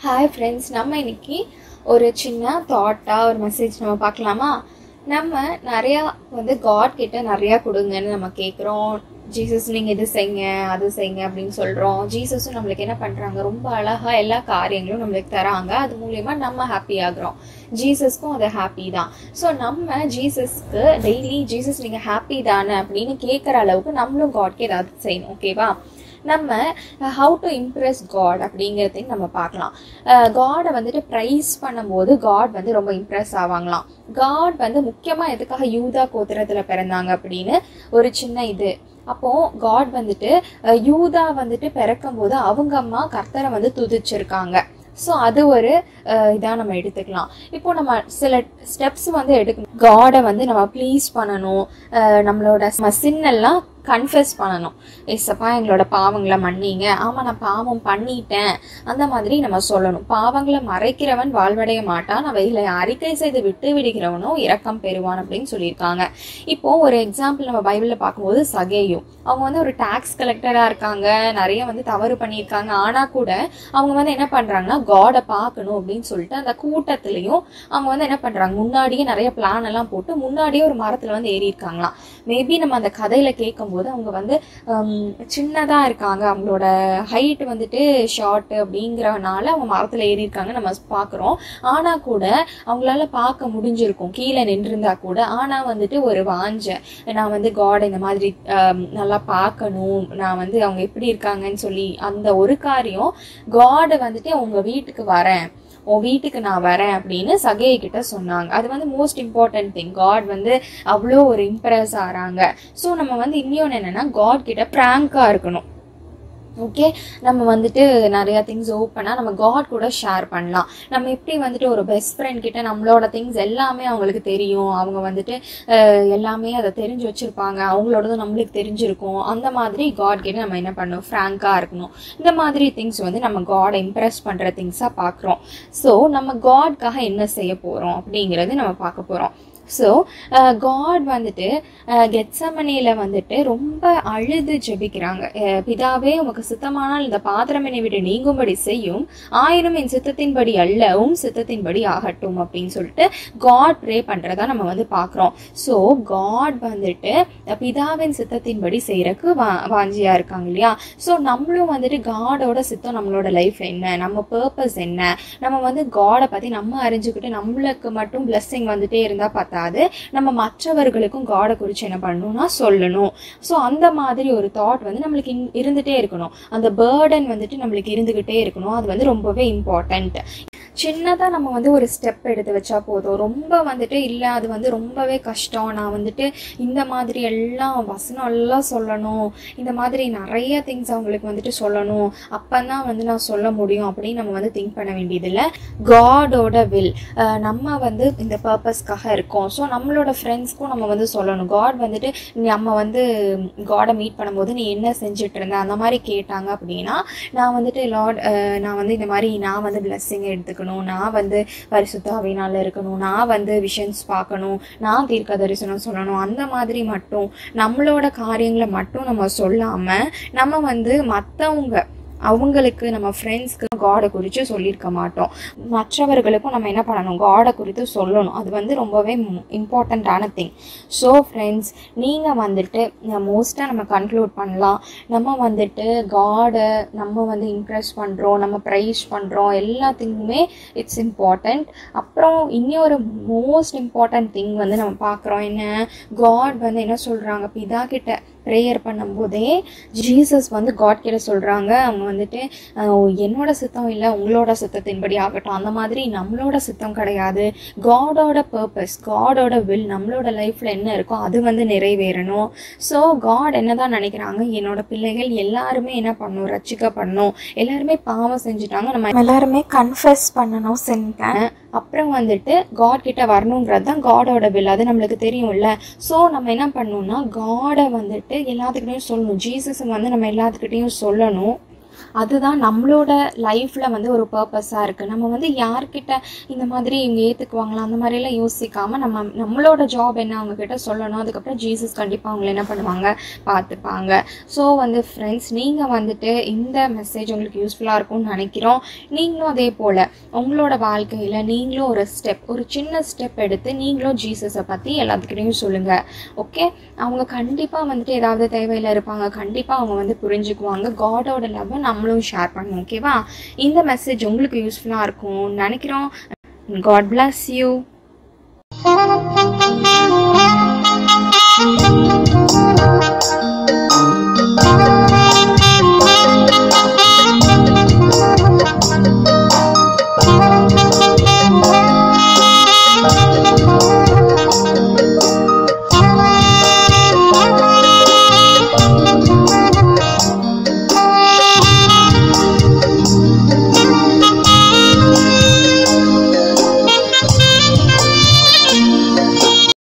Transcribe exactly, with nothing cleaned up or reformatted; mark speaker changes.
Speaker 1: Hi friends, நம்ம இன்னைக்கு ஒரு சின்ன தாட்டாக ஒரு மெசேஜ் நம்ம பார்க்கலாமா? நம்ம நிறையா வந்து காட் கிட்ட நிறையா கொடுங்கன்னு நம்ம கேட்குறோம். ஜீசஸ் நீங்கள் இது செய்யுங்க அது செய்யுங்க அப்படின்னு சொல்கிறோம். ஜீசஸும் நம்மளுக்கு என்ன பண்ணுறாங்க, ரொம்ப அழகாக எல்லா காரியங்களும் நம்மளுக்கு தராங்க. அது மூலயமா நம்ம ஹாப்பி ஆகுறோம். ஜீசஸ்க்கும் அது ஹாப்பி தான். ஸோ நம்ம ஜீசஸ்க்கு டெய்லி ஜீசஸ் நீங்கள் ஹாப்பி தானே அப்படின்னு கேட்குற அளவுக்கு நம்மளும் காட்க்கு ஏதாவது செய்யணும். ஓகேவா? நம்ம ஹவு டு இம்ப்ரெஸ் காட் அப்படிங்கிறதையும் நம்ம பார்க்கலாம். காடை வந்துட்டு ப்ரைஸ் பண்ணும்போது காட் வந்து ரொம்ப இம்ப்ரெஸ் ஆவாங்களாம். காட் வந்து முக்கியமாக எதுக்காக யூதா கோத்திரத்தில் பிறந்தாங்க அப்படின்னு ஒரு சின்ன இது. அப்போது காட் வந்துட்டு யூதா வந்துட்டு பிறக்கும் போது அவங்க அம்மா கர்த்தரை வந்து துதிச்சிருக்காங்க. ஸோ அது ஒரு இதாக நம்ம எடுத்துக்கலாம். இப்போ நம்ம சில ஸ்டெப்ஸ் வந்து எடுக்கணும். காடை வந்து நம்ம ப்ளீஸ் பண்ணணும். நம்மளோட சின்னெல்லாம் கன்ஃபெஸ் பண்ணணும். ஏசப்பா எங்களோட பாவங்களை மன்னிங்க. ஆமாம், நான் பாவம் பண்ணிட்டேன் அந்த மாதிரி நம்ம சொல்லணும். பாவங்களை மறைக்கிறவன் வாழ்வடைய மாட்டான், அவைகளை அறிக்கை செய்து விட்டு விடுகிறவனும் இரக்கம் பெறுவான் அப்படின்னு சொல்லியிருக்காங்க. இப்போ ஒரு எக்ஸாம்பிள் நம்ம பைபிளில் பார்க்கும்போது சகேயும், அவங்க வந்து ஒரு டாக்ஸ் கலெக்டராக இருக்காங்க, நிறைய வந்து தவறு பண்ணியிருக்காங்க. ஆனால் கூட அவங்க வந்து என்ன பண்ணுறாங்கன்னா காடை பார்க்கணும் அப்படின்னு சொல்லிட்டு அந்த கூட்டத்துலேயும் அவங்க வந்து என்ன பண்ணுறாங்க, முன்னாடியே நிறைய பிளான் எல்லாம் போட்டு முன்னாடியே ஒரு மரத்தில் வந்து ஏறி இருக்காங்களாம். மேபி நம்ம அந்த கதையில் கேட்கும் போது அவங்க வந்து சின்னதாக இருக்காங்க, அவங்களோட ஹைட் வந்துட்டு ஷார்ட் அப்படிங்கிறனால அவங்க மரத்தில் ஏறி இருக்காங்க நம்ம பார்க்குறோம். ஆனால் கூட அவங்களால பார்க்க முடிஞ்சிருக்கும் கீழே நின்றுருந்தா கூட. ஆனால் வந்துட்டு ஒரு வாஞ்ச, நான் வந்து காட் இந்த மாதிரி நல்லா பார்க்கணும், நான் வந்து அவங்க எப்படி இருக்காங்கன்னு சொல்லி அந்த ஒரு காரியம் காடை வந்துட்டு அவங்க வீட்டுக்கு வரேன், உன் வீட்டுக்கு நான் வரேன் அப்படின்னு சகேயை கிட்ட சொன்னாங்க. அது வந்து மோஸ்ட் இம்பார்ட்டன்ட் திங். காட் வந்து அவ்வளோ ஒரு இம்ப்ரெஸ் ஆகிறாங்க. ஸோ நம்ம வந்து இன்னொன்று என்னென்னா காட் கிட்ட ப்ராங்காக இருக்கணும். ஓகே, நம்ம வந்துட்டு நிறையா திங்ஸ் ஓப்பனாக நம்ம காட் கூட ஷேர் பண்ணலாம். நம்ம எப்படி வந்துட்டு ஒரு பெஸ்ட் ஃப்ரெண்ட் கிட்ட நம்மளோட திங்ஸ் எல்லாமே அவங்களுக்கு தெரியும், அவங்க வந்துட்டு எல்லாமே அதை தெரிஞ்சு வச்சுருப்பாங்க, அவங்களோடதும் நம்மளுக்கு தெரிஞ்சிருக்கும். அந்த மாதிரி காட் கிட்ட நம்ம என்ன பண்ணணும், ஃப்ராங்காக இருக்கணும். இந்த மாதிரி திங்ஸ் வந்து நம்ம காடை இம்ப்ரெஸ் பண்ணுற திங்ஸாக பார்க்குறோம். ஸோ நம்ம காட்காக என்ன செய்ய போகிறோம் அப்படிங்கிறது நம்ம பார்க்க போகிறோம். ஸோ காட் வந்துட்டு கெத்சமனியில் வந்துட்டு ரொம்ப அழுது ஜெபிக்கிறாங்க. பிதாவே உமக்கு சித்தமானால் இந்த பாத்திரம் என்னை விட்டு நீங்கும்படி செய்யும், ஆயினும் என் சித்தத்தின்படி அல்ல உம் சித்தத்தின்படி ஆகட்டும் அப்படின்னு சொல்லிட்டு காட் ப்ரே பண்ணுறதா நம்ம வந்து பார்க்குறோம். ஸோ காட் வந்துட்டு பிதாவின் சித்தத்தின்படி செய்கிறக்கு வா வாஞ்சியாக இருக்காங்க இல்லையா? ஸோ நம்மளும் வந்துட்டு காடோட சித்தம், நம்மளோட லைஃப் என்ன, நம்ம பர்பஸ் என்ன, நம்ம வந்து காடை பற்றி நம்ம அறிஞ்சுக்கிட்டு நம்மளுக்கு மட்டும் பிளெஸ்ஸிங் வந்துட்டே இருந்தால் பார்த்தா நம்ம மற்றவர்களுக்கும் காடை குறித்து என்ன பண்ணணும்னா சொல்லணும். ஸோ அந்த மாதிரி ஒரு தாட் வந்து நம்மளுக்கு இருந்துகிட்டே இருக்கணும். அந்த பேர்டன் வந்துட்டு நம்மளுக்கு இருந்துக்கிட்டே இருக்கணும். அது வந்து ரொம்பவே இம்பார்ட்டண்ட். சின்னதாக நம்ம வந்து ஒரு ஸ்டெப் எடுத்து வச்சா போதும். ரொம்ப வந்துட்டு இல்லை அது வந்து ரொம்பவே கஷ்டம், நான் வந்துட்டு இந்த மாதிரி எல்லாம் வசனம் எல்லாம் சொல்லணும், இந்த மாதிரி நிறைய திங்ஸ் அவங்களுக்கு வந்துட்டு சொல்லணும், அப்போ தான் வந்து நான் சொல்ல முடியும் அப்படின்னு நம்ம வந்து திங்க் பண்ண வேண்டியதில்லை. காடோட வில், நம்ம வந்து இந்த பர்பஸ்க்காக இருக்கோம். ஸோ நம்மளோட ஃப்ரெண்ட்ஸ்க்கும் நம்ம வந்து சொல்லணும். காட் வந்துட்டு நம்ம வந்து காடை மீட் பண்ணும்போது நீ என்ன செஞ்சுட்டு இருந்த அந்த மாதிரி கேட்டாங்க அப்படின்னா, நான் வந்துட்டு லார்ட் நான் வந்து இந்த மாதிரி நான் வந்து பிளெஸ்ஸிங்கை எடுத்துக்கணும், நான் வந்து பரிசுத்த ஆவியினால இருக்கணும், நான் வந்து விஷன்ஸ் பார்க்கணும், நான் தீர்க்க தரிசனம் சொல்லணும், அந்த மாதிரி மட்டும் நம்மளோட காரியங்களை மட்டும் நம்ம சொல்லாமல் நம்ம வந்து மற்றவங்க அவங்களுக்கு நம்ம ஃப்ரெண்ட்ஸ்க்கு காடை குறித்து சொல்லியிருக்க மாட்டோம். மற்றவர்களுக்கும் நம்ம என்ன பண்ணணும், காடை குறித்து சொல்லணும். அது வந்து ரொம்பவே இம்பார்ட்டண்ட்டான திங். ஸோ ஃப்ரெண்ட்ஸ், நீங்கள் வந்துட்டு மோஸ்ட்டாக நம்ம கன்க்ளூட் பண்ணலாம், நம்ம வந்துட்டு காடை நம்ம வந்து இம்ப்ரெஸ் பண்ணுறோம், நம்ம ப்ரைஸ் பண்ணுறோம், எல்லாத்துக்குமே இட்ஸ் இம்பார்ட்டண்ட். அப்புறம் இன்னொரு மோஸ்ட் இம்பார்ட்டன்ட் திங் வந்து நம்ம பார்க்குறோம். என்ன, காட் வந்து என்ன சொல்கிறாங்க, பிதா கிட்ட ப்ரேயர் பண்ணும்போதே ஜீசஸ் வந்து காட் கிட்ட சொல்கிறாங்க, அவங்க வந்துட்டு என்னோட சித்தம் இல்லை உங்களோட சித்தத்தின்படி ஆகட்டும், அந்த மாதிரி நம்மளோட சித்தம் கிடையாது, காடோட பர்பஸ், காடோட வில் நம்மளோட லைஃப்பில் என்ன இருக்கோ அது வந்து நிறைவேறணும். ஸோ காட் என்ன தான் நினைக்கிறாங்க, என்னோட பிள்ளைகள் எல்லாருமே என்ன பண்ணணும், ரட்சிக்கப்படணும், எல்லாருமே பாவம் செஞ்சுட்டாங்க, நம்ம எல்லாருமே கன்ஃபெஸ் பண்ணணும் செஞ்சேன், அப்புறம் வந்துட்டு காட் கிட்ட வரணுங்கிறது தான் காடோட வில். அது நம்மளுக்கு தெரியும்ல. ஸோ நம்ம என்ன பண்ணணும்னா காடை வந்துட்டு எல்லாத்துக்கிட்டையும் சொல்லணும். ஜீசஸ் வந்து நம்ம எல்லாத்துக்கிட்டையும் சொல்லணும். அதுதான் நம்மளோட லைஃப்பில் வந்து ஒரு பர்பஸாக இருக்குது. நம்ம வந்து யார்கிட்ட இந்த மாதிரி இவங்க ஏற்றுக்குவாங்களா அந்த மாதிரிலாம் யோசிக்காமல் நம்ம நம்மளோட ஜாப் என்ன அவங்கக்கிட்ட சொல்லணும். அதுக்கப்புறம் ஜீசஸ் கண்டிப்பாக அவங்கள என்ன பண்ணுவாங்க, பார்த்துப்பாங்க. ஸோ வந்து ஃப்ரெண்ட்ஸ், நீங்கள் வந்துட்டு இந்த மெசேஜ் உங்களுக்கு யூஸ்ஃபுல்லாக இருக்கும்னு நினைக்கிறோம். நீங்களும் அதே போல் உங்களோட வாழ்க்கையில் நீங்களும் ஒரு ஸ்டெப் ஒரு சின்ன ஸ்டெப் எடுத்து நீங்களும் ஜீசஸை பற்றி எல்லாத்துக்கிட்டையும் சொல்லுங்கள். ஓகே, அவங்க கண்டிப்பாக வந்துட்டு ஏதாவது தேவையில் இருப்பாங்க, கண்டிப்பாக அவங்க வந்து புரிஞ்சுக்குவாங்க. காடோட லவ்வை நம்மளும் ஷேர் பண்ணுவோம். ஓகேவா? இந்த மெசேஜ் உங்களுக்கு யூஸ்ஃபுல்லாக இருக்கும்னு நினைக்கிறோம். God bless you. Thank you.